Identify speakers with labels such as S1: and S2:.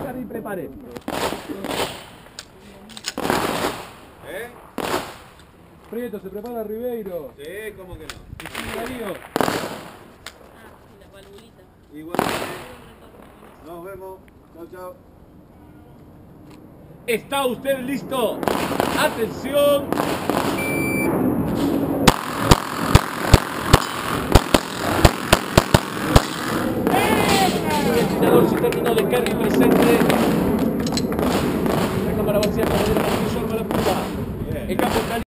S1: Carry, prepare. Prieto, se prepara Ribeiro.
S2: Sí, ¿cómo que no?
S1: Y sigue Darío.
S3: Y la valvulita.
S2: Igual. Nos vemos. Chao, chao.
S1: ¿Está usted listo? ¡Atención! El agitador se terminó de carry.